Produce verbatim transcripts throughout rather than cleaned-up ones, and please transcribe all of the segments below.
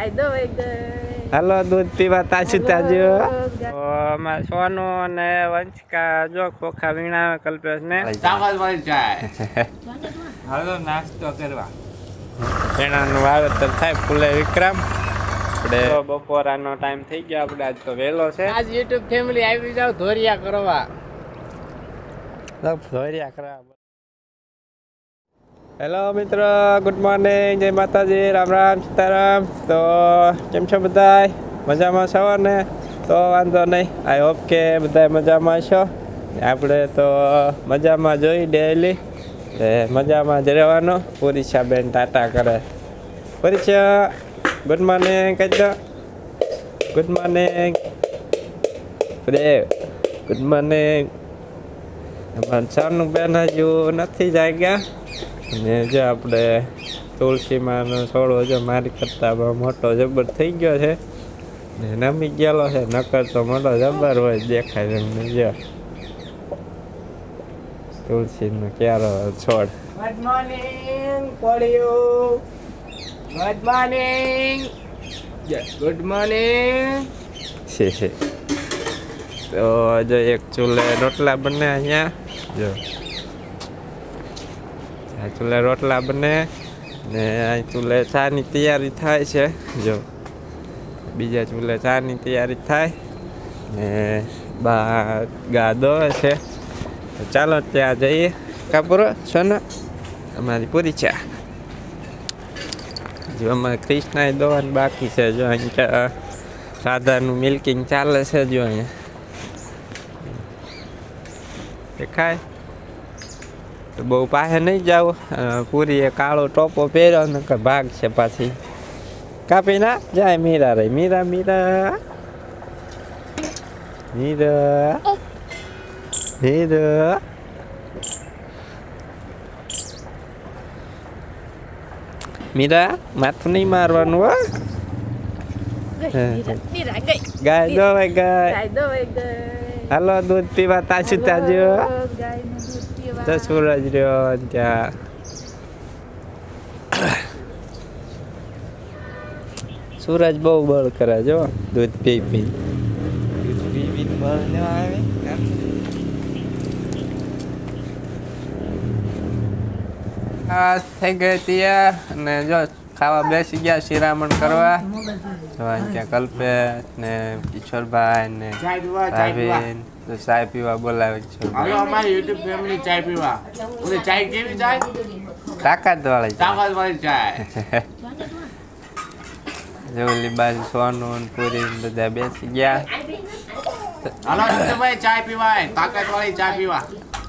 હાલો દૂધ પીવા તાજું તાજું સોનું અને વંચકા જો ખોખા વીણા કલ્પેશ ને હાલો નાસ્તો કરવા નું વાવેતર થાય ફૂલે વિક્રમ આપણે બપોરાનો ટાઈમ થઈ ગયો આપણે આજ તો વહેલો છે આજ યુટ્યુબ ફેમિલી આવી જાવ ધોરિયા કરવા ધોરિયા કરવા હેલો મિત્રો ગુડ મોર્નિંગ જય માતાજી રામ રામ સીતારામ તો કેમ છો બધા મજામાં છો ને તો વાંધો નહીં આઈ હોપ કે બધા મજામાં છો આપણે તો મજામાં જોઈ ડેલી મજામાં જ રહેવાનો પુરીશા બેન ટાટા કરે પુરીશા ગુડ મોર્નિંગ કહી દો ગુડ મોર્નિંગ ગુડ મોર્નિંગ સોનું બેન હજુ નથી જાગ્યા ને જો આપણે તુલસીમાંનો છોડો જો મારી કરતા મોટો જબર થઈ ગયો છે ને નમી ગયેલો છે નકર તો મોટો જબર હોય દેખાય તમને જો તુલસીનો ક્યારો છોડ ગુડ મોર્નિંગ કોળિયું ગુડ મોર્નિંગ ગુડ મોર્નિંગ છે છે તો જો એક ચૂલે રોટલા બને અહીંયા જો આ ચૂલે રોટલા બને ને અહીં ચૂલે ચાની તૈયારી થાય છે જો બીજા ચૂલે ચાની તૈયારી થાય ને બા ગા દોવે છે તો ચાલો ત્યાં જઈએ કાપુરો સોના અમારી પૂરી ચા જો અમારે કૃષ્ણાએ દોવાનું બાકી છે જો અહીંયા રાધાનું મિલ્કિંગ ચાલે છે જો અહીંયા દેખાય તો બહુ પાસે નહીં જાવ પૂરી એ કાળો ટોપો પહેર્યો ને ભાગ છે પાછી કાપી ના જાય મીરા રહી મીરા મીરા મીરા મીરા મીરા માથું નહીં મારવાનું હો ગાય દોવાય ગાય હાલો દૂધ પીવા તાજું તાજું તો સૂરજ રહ્યો ત્યાં સૂરજ બહુ બળ કરે જો દૂધ પી પી દૂધ પી પી બળ ન આવે આ થઈ ગઈ તૈયાર અને જો ખાવા બેસી ગયા શિરામણ કરવા જો ત્યાં કલ્પેશ ને કિશોરભાઈ ને ભાભીન તો ચાય પીવા બોલાવે છે હાલો અમારી યુટ્યુબ ફેમિલી ચાય પીવા ઓલે ચાય કેવી ચાય તાકાત વાળી તાકાત વાળી ચાય જો ઓલી બાજુ સોનું પૂરી બધા બેસી ગયા હાલો ભાઈ ચાય પીવાય તાકાત વાળી ચાય પીવા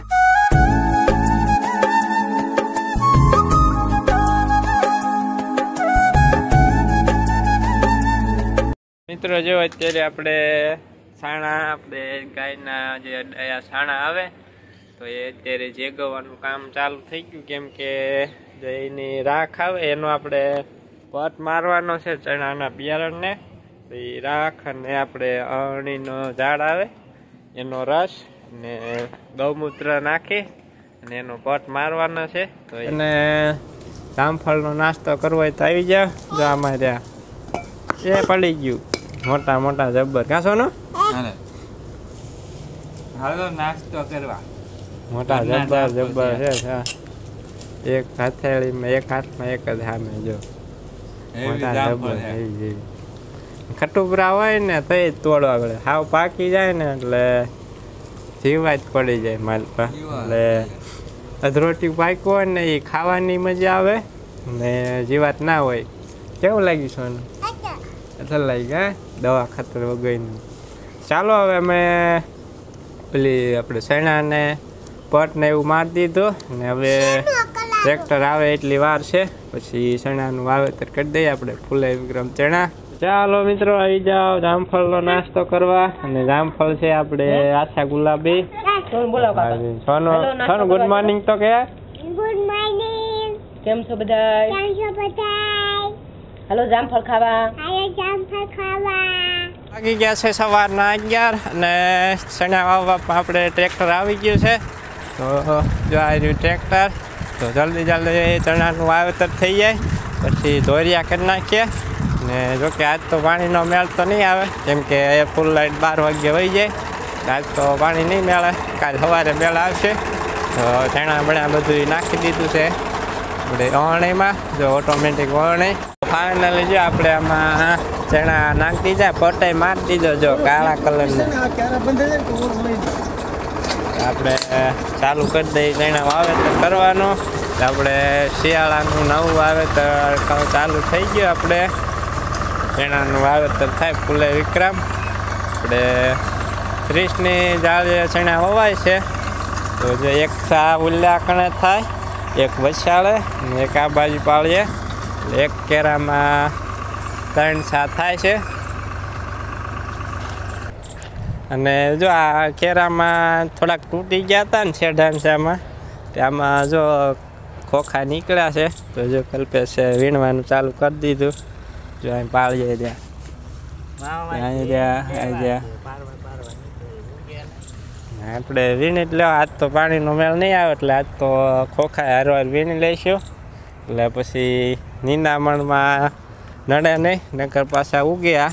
મિત્રો જો અત્યારે આપણે છાણા આપણે ગાયના જે ડાયા છાણા આવે તો એ અત્યારે જેગવવાનું કામ ચાલુ થઈ ગયું કેમ કે જે એની રાખ આવે એનો આપણે પટ મારવાનો છે ચણાના બિયારણને તો એ રાખ અને આપણે અળણીનો ઝાડ આવે એનો રસ ને ગૌમૂત્ર નાખી અને એનો પટ મારવાનો છે તો એને જામફળનો નાસ્તો કરવો હોય તો આવી જાવ જો આમાં ત્યાં એ પડી ગયું મોટા મોટા જબ્બર કાં સોનું હાલો નાસ્તો કરવા મોટા જબ્બર જબ્બર છે એક હથેળીમાં એક હાથમાં એક જ સામે જો મોટા જબ્બર એવી જેવી ખટુપરા હોય ને તો જ તોડવા પડે હાવ પાકી જાય ને એટલે જીવા જ પડી જાય માલ પર એટલે અધરોટી પાક્યો હોય ને એ ખાવાની મજા આવે ને જીવાત ના હોય કેવું લાગ્યું સોનું એટલે લઈ ગયા દવા ખાતર વગરની ચાલો હવે અમે પેલી આપણે ચણાને પટ ને એવું મારી દીધું ને હવે ટ્રેક્ટર આવે એટલી વાર છે પછી ચણાનું વાવેતર કરી દઈએ આપણે ફૂલે વિક્રમ ચણા ચાલો મિત્રો આવી જાઓ જામફળનો નાસ્તો કરવા અને જામફળ છે આપણે આછા ગુલાબી સોનું સોનું ગુડ મોર્નિંગ તો કે ગુડ મોર્નિંગ કેમ છો બધા કેમ છો બધા હાલો જામફળ ખાવા હાલો જામફળ ખાવા વાગી ગયા છે સવારના અગિયાર અને ચણા વાવવા આપણે ટ્રેક્ટર આવી ગયું છે તો જો આ રહ્યું ટ્રેક્ટર તો જલ્દી જલ્દી ચણાનું વાવેતર થઈ જાય પછી ધોરિયા કરી નાખીએ ને જોકે આજ તો પાણીનો મેળ તો નહીં આવે કેમ કે ફૂલ લાઈટ બાર વાગ્યે વહી જાય. આજ તો પાણી નહીં મેળે, કાલ સવારે મેળ આવશે. તો ચણા બણા બધું નાખી દીધું છે આપણે વણણીમાં, જો ઓટોમેટિક વણણી. ફાઇનલી જો આપણે આમાં ચણા નાખી દીધા, પટાઈ મારી દીધો જો કાળા કલરનો. આપણે ચાલુ કરી દઈએ ચણા વાવેતર કરવાનું. આપણે શિયાળાનું નવું વાવેતર ચાલુ થઈ ગયું. આપણે ચણાનું વાવેતર થાય ફૂલે વિક્રમ. આપણે ત્રીસની જાળીએ ચણા વવાય છે. તો જે એક સા ઉલ્લા કણે થાય, એક વસાળે અને એક આ બાજુ પાળીએ. એક કેરામાં ત્રણ સા થાય છે. અને જો આ કેરામાં થોડાક તૂટી ગયા હતા ને શેઢાંશામાં, ત્યાંમાં જો ખોખા નીકળ્યા છે. તો જો કલ્પેશે વીણવાનું ચાલુ કરી દીધું. જો અહીં પાળીએ ત્યાં અહીં ત્યાં અહીં ત્યાં આપણે વીણી જ લેવા. આજ તો પાણીનો મેળ નહીં આવે એટલે આજ તો ખોખા હારવાર વીણી લઈશું. એટલે પછી નિંદામણમાં નડે નહીં, નકર પાછા ઉગ્યા.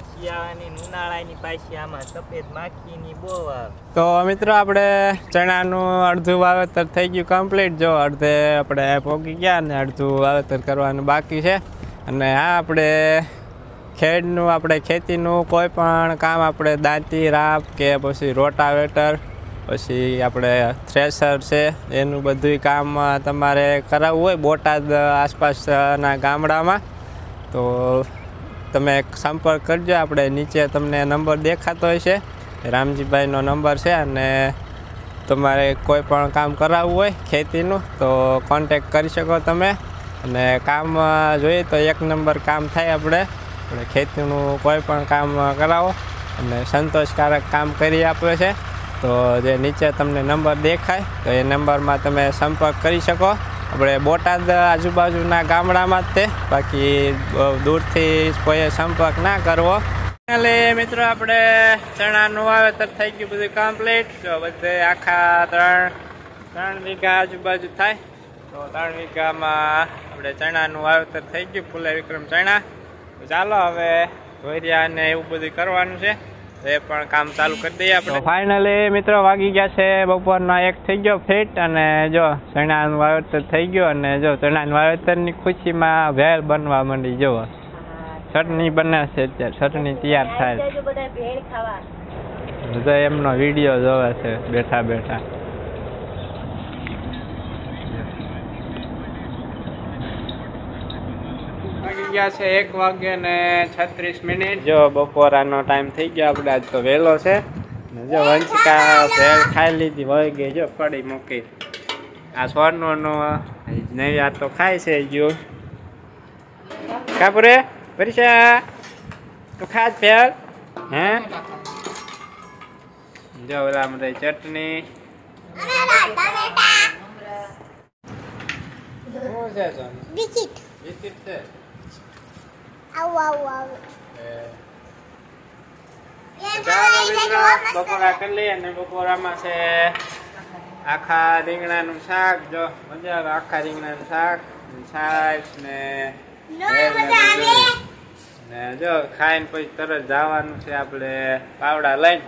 તો મિત્રો આપણે ચણાનું અડધું વાવેતર થઈ ગયું કમ્પ્લીટ. જો અડધે આપણે પોગી ગયા ને અડધું વાવેતર કરવાનું બાકી છે. અને આ આપણે ખેડનું આપણે ખેતીનું કોઈ પણ કામ આપણે દાંતી રાપ કે પછી રોટાવેટર પછી આપણે થ્રેસર છે એનું બધું કામ તમારે કરાવવું હોય બોટાદ આસપાસના ગામડામાં તો તમે સંપર્ક કરજો. આપણે નીચે તમને નંબર દેખાતો હોય છે, રામજીભાઈનો નંબર છે. અને તમારે કોઈ પણ કામ કરાવવું હોય ખેતીનું તો કોન્ટેક કરી શકો તમે. અને કામ જોઈએ તો એક નંબર કામ થાય. આપણે આપણે ખેતીનું કોઈ પણ કામ કરાવો અને સંતોષકારક કામ કરી આપે છે. તો જે નીચે તમને નંબર દેખાય તો એ નંબરમાં તમે સંપર્ક કરી શકો. આપણે બોટાદ આજુબાજુના ગામડામાં જ તે, બાકી દૂરથી કોઈએ સંપર્ક ના કરવો. એટલે મિત્રો આપણે ચણાનું વાવેતર થઈ ગયું બધું કમ્પ્લીટ. તો બધે આખા ત્રણ ત્રણ વીઘા આજુબાજુ થાય. તો ત્રણ વીઘામાં આપણે ચણાનું વાવેતર થઈ ગયું ફૂલે વિક્રમ ચણા. તો ચાલો હવે ધોરિયા ને એવું બધું કરવાનું છે, તો એ પણ કામ ચાલુ કરી દઈએ આપણે. ફાઇનલી મિત્રો વાગી ગયા છે બપોરના એક થઈ ગયો ફીટ. અને જો ચણાનું વાવેતર થઈ ગયું. અને જો ચણાનું વાવેતરની ખુશીમાં ભેળ બનવા માંડી. જો ચટણી બને છે અત્યારે, ચટણી તૈયાર થાય. તો એમનો વિડીયો જોવે છે બેઠા બેઠા. વાગી ગયા છે એક વાગે ને છત્રીસ મિનિટ. જો બપોરાનો ટાઈમ થઈ ગયો આપણે. આજ તો વહેલો છે. જો વંશિકા ભેળ ખાઈ લીધી વહી ગઈ. જો પડી મૂકી. આ સોરનું નવી આ તો ખાય છે જો કાપુરે પરીક્ષા તો ખાજ ભેળ હે. જો ઓલા બધા ચટણી બિસ્કિટ બિસ્કિટ છે. આવું આવું આવું બપોરા કરી લઈએ. અને બપોરામાં છે આખા રીંગણાનું શાક. જો મજા આવે આખા રીંગણાનું શાક, છાશ ને ને જો ખાઈને પછી તરત જવાનું છે આપણે પાવડા લઈને.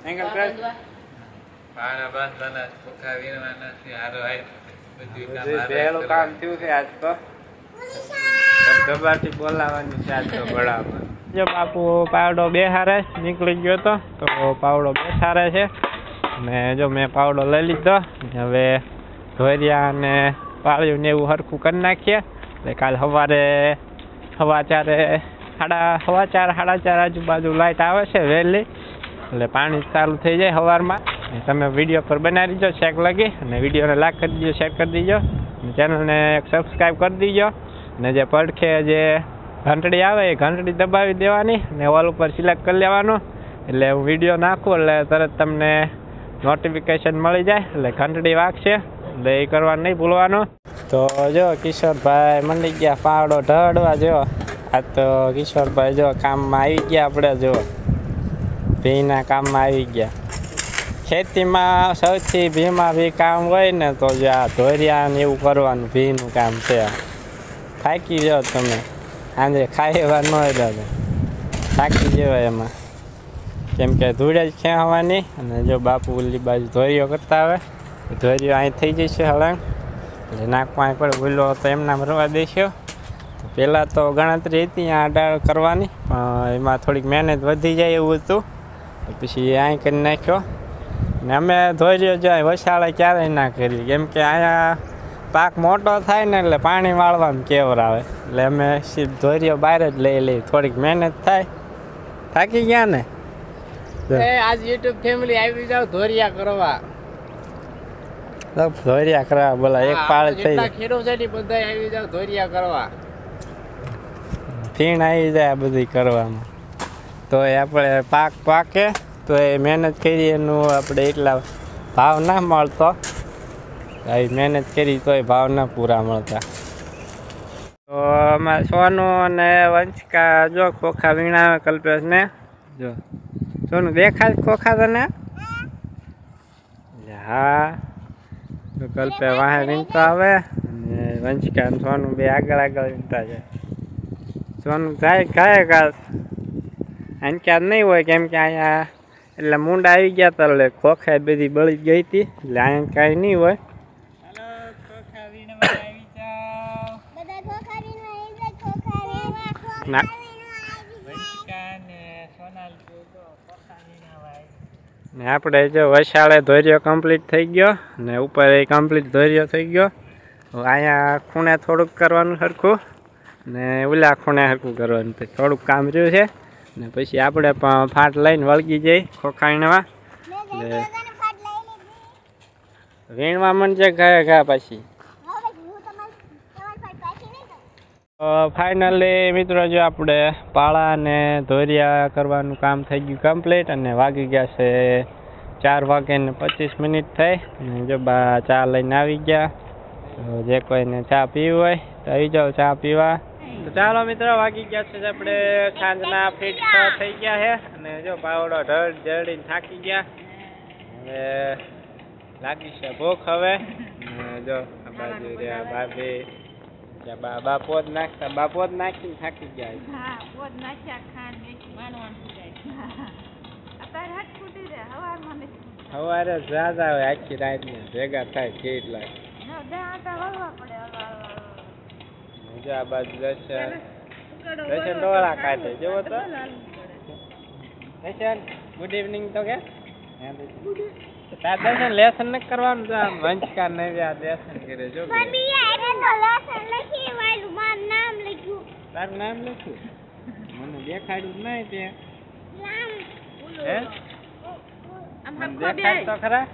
પહેલું કામ થયું છે આજ તો. ધબાટી બોલાવાની છે આજ તો બળામાં. જો બાપુ પાવડો બેહારે નીકળી ગયો હતો તો પાવડો બેસારે છે. ને જો મેં પાવડો લઈ લીધો. હવે ધોરિયા અને પાળ્યું ને એવું હરખું કરી નાખીએ. એટલે કાલ સવારે સવા ચારે સાડા સવા ચાર સાડા ચાર આજુબાજુ લાઇટ આવે છે વહેલી. એટલે પાણી ચાલુ થઈ જાય સવારમાં. તમે વિડીયો પર બનાવી દીજો શેક લગી. અને વિડીયોને લાઈક કરી દીજો, શેર કરી દીજો. અને ચેનલને સબસ્ક્રાઈબ કરી દીજો. અને જે પડખે જે ઘંટડી આવે એ ઘંટડી દબાવી દેવાની ને ઓલ ઉપર સિલેક્ટ કરી લેવાનું. એટલે હું વિડીયો નાખું એટલે તરત તમને નોટિફિકેશન મળી જાય. એટલે ઘંટડી વાગશે એટલે એ કરવાનું નહીં ભૂલવાનું. તો જો કિશોરભાઈ મંડી ગયા પાવડો ઢળવા. જો આ તો કિશોરભાઈ જો કામમાં આવી ગયા. આપણે જો ભીના કામમાં આવી ગયા. ખેતીમાં સૌથી ભીમાં ભી કામ હોય ને તો જો આ ધોરિયા ને એવું કરવાનું ભીનું કામ છે. થાકી જાઓ તમે. સાંજે ખાઈ એવા ન હતા થાકી જવાય એમાં, કેમ કે ધૂળે જ ખેંચવાની. અને જો બાપુ ઓલી બાજુ ધોરીઓ કરતા આવે, ધોરીઓ અહીં થઈ જશે હળંગ, એટલે નાખવા અહીં પડે ઓલો તો એમનામ રવા દેશો. તો પહેલાં તો ગણતરી હતી આ અડાળ કરવાની, પણ એમાં થોડીક મહેનત વધી જાય એવું હતું, પછી અહીં કરી નાખ્યો. ને અમે ધોરીઓ જો વસાળે ક્યારેય ના કરી, કેમ કે અહીંયા પાક મોટો થાય ને એટલે પાણી વાળવામાં કેવર આવે, એટલે અમે સીધ ધોરીઓ બહાર જ લઈ લઈએ, થોડીક મહેનત થાય. થાકી ગયા ને આજ યુટ્યુબ ફેમિલી આવી જાવ ધોરિયા કરવા, ધોરિયા કરવા બોલા એક પાળ થઈ ખેડૂત છે બધા આવી જાવ ધોરિયા કરવા, ફીણ આવી જાય બધી કરવામાં. તો એ આપણે પાક પાકે તો એ મહેનત કરી એનું આપણે એટલા ભાવ ના મળતો, આવી મહેનત કરી તોય ભાવ ના પૂરા મળતા. તો અમારે સોનું અને વંચકા જો ખોખા વીણાવે કલ્પેશ ને, જો સોનું દેખાય ખોખા તને? હા તો કલ્પે વાહે વીણતો આવે અને વંચકા અને સોનું બે આગળ આગળ વીણતા જાય. સોનું જાય ગાય ઘાસ અહીં ક્યાં નહીં હોય, કેમ કે અહીંયા એટલે મૂંડા આવી ગયા હતા એટલે ખોખા બધી બળી ગઈ હતી, એટલે અહીંયા કાંઈ નહીં હોય. ને આપણે જો વસાળે ધોર્યો કમ્પ્લીટ થઈ ગયો ને ઉપર એ કમ્પ્લીટ ધોર્યો થઈ ગયો. અહીંયા ખૂણે થોડુંક કરવાનું સરખું ને ઓલા ખૂણે સરખું કરવાનું, થોડુંક કામ રહ્યું છે. ને પછી આપણે પણ ફાટ લઈને વળગી જઈ ખોખાણવા, એટલે વીણવા મંડે ઘા ઘા પછી. ફાઇનલી મિત્રો જો આપણે પાળા અને ધોરિયા કરવાનું કામ થઈ ગયું કમ્પ્લીટ, અને વાગી ગયા છે ચાર વાગે ને પચીસ મિનિટ થઈ. અને જો બા ચા લઈને આવી ગયા, તો જે કોઈને ચા પીવી હોય તો આવી જાઓ ચા પીવા. તો ચાલો મિત્રો વાગી ગયા છે આપણે સાંજના ફીટ છ થઈ ગયા છે, અને જો પાવડો ઢળ જડીને થાકી ગયા, હવે લાગી છે ભૂખ. હવે જો આ બાજુ રહ્યા ભાભી, બા બા પોદ નાખતા બા પોદ નાખીને થાકી ગયા. હા પોદ નાખ્યા ખાંડ મેથી માનવાનું જાય. અત્યારે હાથ ફૂટી રહે હવારમાં નથી. સવારે જાજ આવે આખી રાત ને ભેગા થાય કેટલા. ના દાંતા વળવા પડે હવા. જો આ બાજુ દર્શન દર્શન ડોળા કાઢે જેવો તો દર્શન ગુડ ઇવનિંગ તો કે તાર દર્શન લેસન ન કરવાનું, તો આમ વંચકા નવ્યા લેસન કરે. જો તારું નામ લખ્યું મને દેખાડ્યું નહીં તે હે દેખાડ તો ખરા.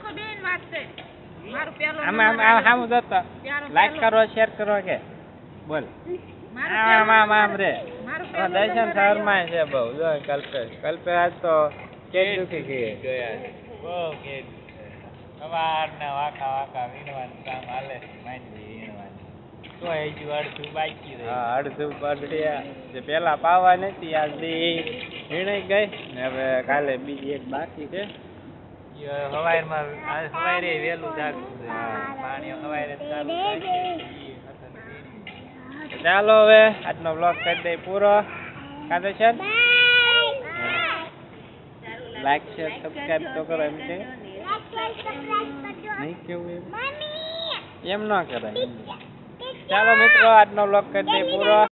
આમાં આમ આમ જતો લાઈક કરો શેર કરો કે બોલ આમ આમ આમ રે. દર્શન શર્માય છે બહુ. જો કલ્પે કલ્પે આજ તો કેક દુખી ગઈ જોયા બહુ કેક સવારના વાંકા વાંકા વીણવાનું કામ હાલે માંડવી વીણવાનું. તો એ જ અડધું બાકી રહે. હા અડધું અડધ્યા જે પેલા પાવા નથી આજ બી વીણાઈ ગઈ ને હવે કાલે બીજી એક બાકી છે. સવારમાં સવારે વહેલું જાગવું છે, પાણી સવારે ચાલુ થાય છે. ચાલો હવે આજનો બ્લોગ કરી દઈ પૂરો. કાંદે છે લાઈક શેર સબસ્ક્રાઈબ તો કરો. એમ કે નહીં કેવું એમ એમ ન કરાય. ચાલો મિત્રો આજનો બ્લોગ કરી દઈ પૂરો.